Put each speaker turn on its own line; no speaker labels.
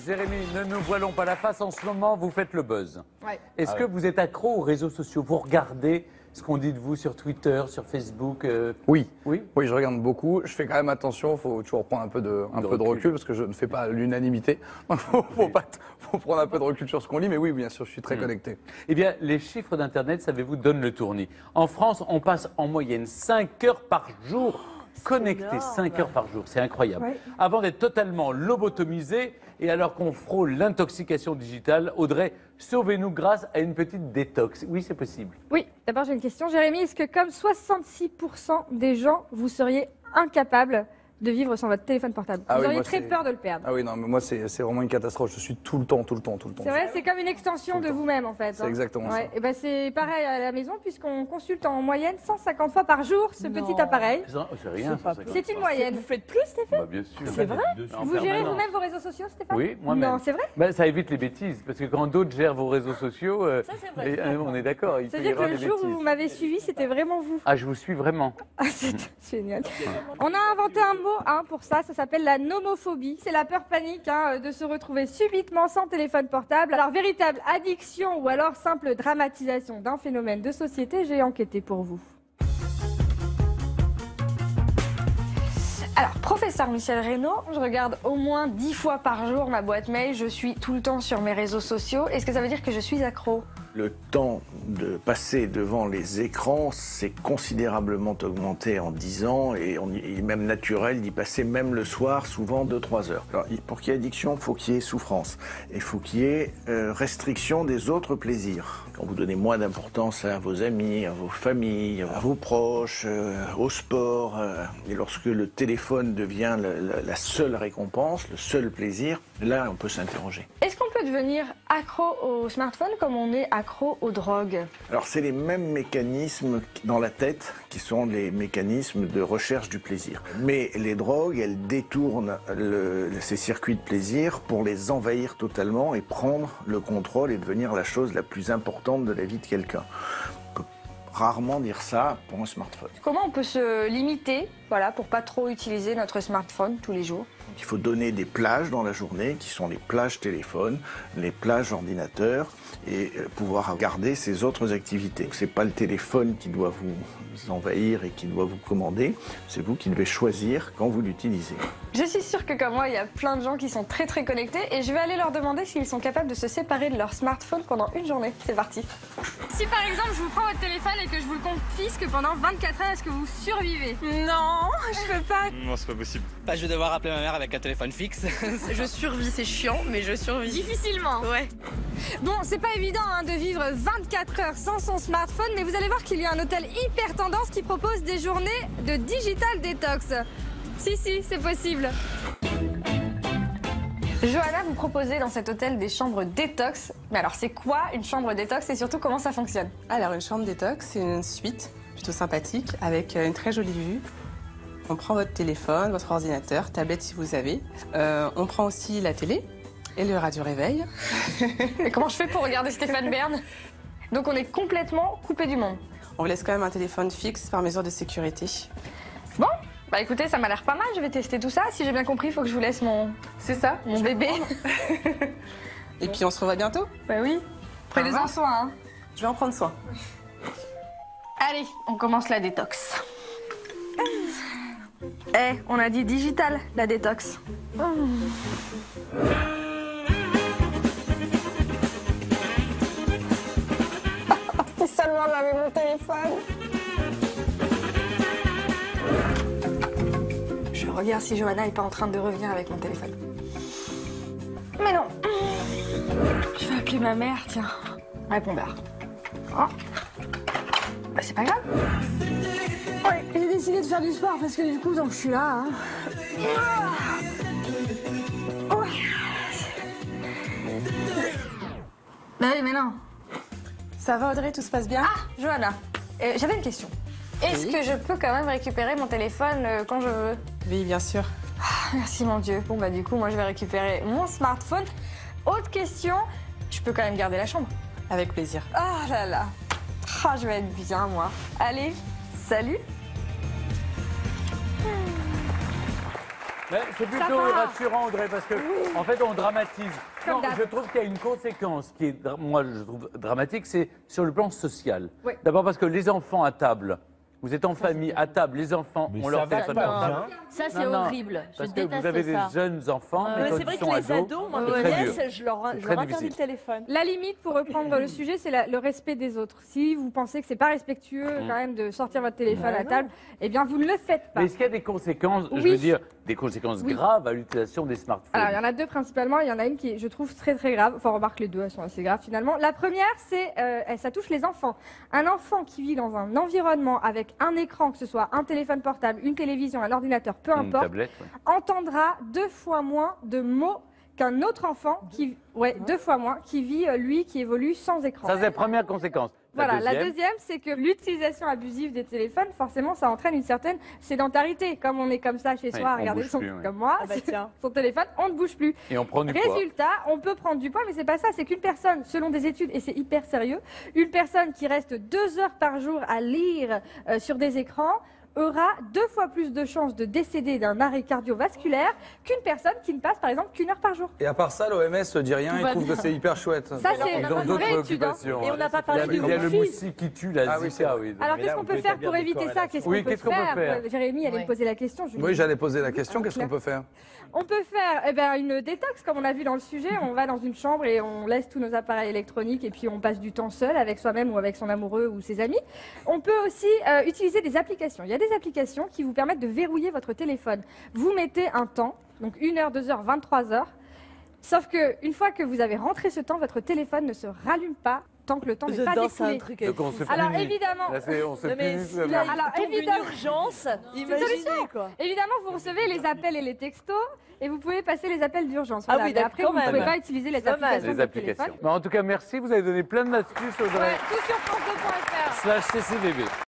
Jérémy, ne nous voilons pas la face. En ce moment, vous faites le buzz.
Ouais.
Est-ce que vous êtes accro aux réseaux sociaux? Vous regardez ce qu'on dit de vous sur Twitter, sur Facebook?
Oui.
Oui.
Oui, je regarde beaucoup. Je fais quand même attention, il faut toujours prendre un peu de recul parce que je ne fais pas l'unanimité. Il faut prendre un peu de recul sur ce qu'on lit, mais oui, bien sûr, je suis très connecté.
Eh bien, les chiffres d'Internet, savez-vous, donnent le tournis. En France, on passe en moyenne 5 heures par jour connectés. 5 heures par jour, c'est incroyable.
Ouais.
Avant d'être totalement lobotomisé, et alors qu'on frôle l'intoxication digitale, Audrey, sauvez-nous grâce à une petite détox. Oui, c'est possible.
Oui, d'abord j'ai une question. Jérémy, est-ce que comme 66% des gens, vous seriez incapable de vivre sans votre téléphone portable?
Ah
Vous
oui,
auriez
moi,
très
c'est-
peur de le perdre.
Ah oui, non, mais moi, c'est vraiment une catastrophe. Je suis tout le temps.
C'est vrai, c'est comme une extension
Tout le
de
temps.
vous-même en fait.
C'est exactement ça.
Et ben c'est pareil à la maison puisqu'on consulte en moyenne 150 fois par jour ce petit appareil.
C'est rien.
C'est pas
ça,
C'est une moyenne.
Vous faites plus, Stéphane?
Bah, bien sûr.
C'est vrai?
En
Vous gérez
permanence.
vous-même vos réseaux sociaux, Stéphane?
Oui, moi-même.
Non, c'est vrai.
Ben, ça évite les bêtises, parce que quand d'autres gèrent vos réseaux sociaux,
Ça, c'est vrai.
on est d'accord, il peut y
C'est-à-dire que
avoir
le
des
jour où
bêtises.
vous m'avez suivi, c'était vraiment vous.
Ah, je vous suis vraiment.
Ah, c'est génial. On a inventé un mot pour ça, ça s'appelle la nomophobie. C'est la peur panique de se retrouver subitement sans téléphone portable. Alors, véritable addiction ou alors simple dramatisation d'un phénomène de société, j'ai enquêté pour vous. Alors, professeur Michel Reynaud, je regarde au moins 10 fois par jour ma boîte mail, je suis tout le temps sur mes réseaux sociaux. Est-ce que ça veut dire que je suis accro?
Le temps de passer devant les écrans s'est considérablement augmenté en 10 ans et il est même naturel d'y passer même le soir, souvent 2-3 heures. Alors, pour qu'il y ait addiction, il faut qu'il y ait souffrance. Et il faut qu'il y ait restriction des autres plaisirs. Quand vous donnez moins d'importance à vos amis, à vos familles, à vos proches, au sport, et lorsque le téléphone devient la seule récompense, le seul plaisir, là on peut s'interroger.
Est-ce qu'on peut devenir accro au smartphone comme on est accro aux drogues?
Alors c'est les mêmes mécanismes dans la tête qui sont les mécanismes de recherche du plaisir. Mais les drogues, elles détournent ces circuits de plaisir pour les envahir totalement et prendre le contrôle et devenir la chose la plus importante de la vie de quelqu'un. On peut rarement dire ça pour un smartphone.
Comment on peut se limiter, voilà, pour pas trop utiliser notre smartphone tous les jours?
Il faut donner des plages dans la journée qui sont les plages téléphone, les plages ordinateur et pouvoir garder ses autres activités. C'est pas le téléphone qui doit vous envahir et qui doit vous commander, c'est vous qui devez choisir quand vous l'utilisez.
Je suis sûre que comme moi, il y a plein de gens qui sont très très connectés et je vais aller leur demander s'ils sont capables de se séparer de leur smartphone pendant une journée. C'est parti. Si par exemple je vous prends votre téléphone et que je vous le confisque pendant 24 heures, est-ce que vous survivez?
Non, je peux pas.
Non, c'est pas possible.
Bah, je vais devoir appeler ma mère avec un téléphone fixe.
Je survis, c'est chiant, mais je survis.
Difficilement.
Ouais.
Bon, c'est pas évident de vivre 24 heures sans son smartphone, mais vous allez voir qu'il y a un hôtel hyper tendance qui propose des journées de digital détox. Si, c'est possible. Johanna, vous proposez dans cet hôtel des chambres détox. Mais alors, c'est quoi une chambre détox et surtout comment ça fonctionne?
Alors, une chambre détox, c'est une suite plutôt sympathique avec une très jolie vue. On prend votre téléphone, votre ordinateur, tablette si vous avez. On prend aussi la télé et le radio réveil.
Et comment je fais pour regarder Stéphane Bern? Donc, on est complètement coupé du monde.
On vous laisse quand même un téléphone fixe par mesure de sécurité.
Bon, bah écoutez, ça m'a l'air pas mal. Je vais tester tout ça. Si j'ai bien compris, il faut que je vous laisse mon
C'est ça.
bébé.
Et puis on se revoit bientôt.
Bah oui. Prenez-en soin, hein.
Je vais en prendre soin.
Allez, on commence la détox. On a dit digital, la détox. Si seulement j'avais mon téléphone. Je regarde si Johanna n'est pas en train de revenir avec mon téléphone. Mais non. Je vais appeler ma mère, tiens. Répondeur. Oh. Bah c'est pas grave. Ouais, j'ai décidé de faire du sport parce que du coup, donc je suis là. Hein. Ouais. Bah oui, mais non.
Ça va Audrey, tout se passe bien?
Ah, Johanna, j'avais une question. Est-ce que je peux quand même récupérer mon téléphone quand je veux?
Oui, bien sûr.
Ah, merci mon Dieu. Bon bah du coup, moi je vais récupérer mon smartphone. Autre question, je peux quand même garder la chambre?
Avec plaisir.
Ah là là. Ah, je vais être bien moi. Allez, salut.
Mais c'est plutôt
va.
rassurant, Audrey, parce que en fait, on dramatise.
Comme
Non,
d'hab.
je trouve qu'il y a une conséquence qui est, moi, je trouve dramatique, c'est sur le plan social.
Oui.
D'abord parce que les enfants à table, vous êtes en famille à table, les enfants ont leur téléphone portable.
Ça, c'est
Non, non,
horrible. Je
Parce que vous
déteste
avez
ça.
des jeunes enfants, mais quand
C'est
ils
vrai que
sont
les ados, moi,
c'est
mes
très
nièces,
dur.
je leur
C'est très
interdis
difficile.
le téléphone.
La limite, pour reprendre le sujet, c'est le respect des autres. Si vous pensez que c'est pas respectueux quand même de sortir votre téléphone à table, eh bien vous ne le faites pas.
Mais est-ce qu'il y a des conséquences, je
Oui.
veux dire, des conséquences
Oui.
graves à l'utilisation des smartphones?
Alors, il y en a deux principalement. Il y en a une qui, je trouve, très très grave. Enfin, remarque, les deux, elles sont assez graves finalement. La première, c'est ça touche les enfants. Un enfant qui vit dans un environnement avec un écran, que ce soit un téléphone portable, une télévision, un ordinateur, peu
Une
importe,
tablette, ouais.
entendra 2 fois moins de mots qu'un autre enfant qui, 2 fois moins, qui vit, lui, qui évolue sans écran.
Ça, c'est la première conséquence.
Voilà, la
deuxième,
deuxième, c'est que l'utilisation abusive des téléphones, forcément, ça entraîne une certaine sédentarité. Comme on est comme ça chez
Oui,
soi,
on
regardez
bouge
son,
plus, oui.
comme moi,
Ah bah tiens.
son téléphone, on ne bouge plus.
Et on prend du poids.
Résultat, on peut prendre du poids, mais c'est pas ça. C'est qu'une personne, selon des études, et c'est hyper sérieux, une personne qui reste 2 heures par jour à lire sur des écrans aura 2 fois plus de chances de décéder d'un arrêt cardiovasculaire qu'une personne qui ne passe par exemple qu'1 heure par jour.
Et à part ça, l'OMS dit rien,
Tout
il
va
trouve
bien.
que c'est hyper chouette.
Ça, c'est
Ils ont
une
d'autres
vraie étude. Hein.
préoccupations.
Et on n'a pas
Il y a,
parlé
il y a le
du
moustique qui tue, la
Ah oui, c'est
Zika.
vrai.
Oui.
Alors
Mais
qu'est-ce
là,
qu'on
on
peut
peut
faire
établir
pour
des
éviter ça? Qu'est-ce
Oui,
qu'on peut
qu'est-ce qu'on peut faire
Jérémy allait
Ouais.
me poser la question. je lui
Oui,
dis-
j'allais poser la question, qu'est-ce qu'on
Claire.
peut faire?
On peut faire une détox, comme on a vu dans le sujet. On va dans une chambre et on laisse tous nos appareils électroniques et puis on passe du temps seul avec soi-même ou avec son amoureux ou ses amis. On peut aussi utiliser des applications. Il y a des applications qui vous permettent de verrouiller votre téléphone. Vous mettez un temps, donc 1 heure, 2 heures, 23 heures. Sauf qu'une fois que vous avez rentré ce temps, votre téléphone ne se rallume pas tant que le temps n'est pas
Dedans, c'est un
écoulé.
truc
Donc on se
Alors
punit.
évidemment,
Là, on se
Non, mais
punit.
si
c'est
là,
bon.
Alors,
il tombe
évidemment-
une urgence, imaginez
solution.
quoi.
évidemment, vous recevez les appels et les textos et vous pouvez passer les appels d'urgence.
Ah oui,
Mais
d'accord,
après, vous ne
quand
pouvez
même.
pas utiliser les
C'est pas mal.
applications de
Les
votre
applications.
téléphone.
Mais en tout cas, merci. Vous avez donné plein d'astuces, Audrey.
Ouais, tout sur France2.fr.
/CCBB.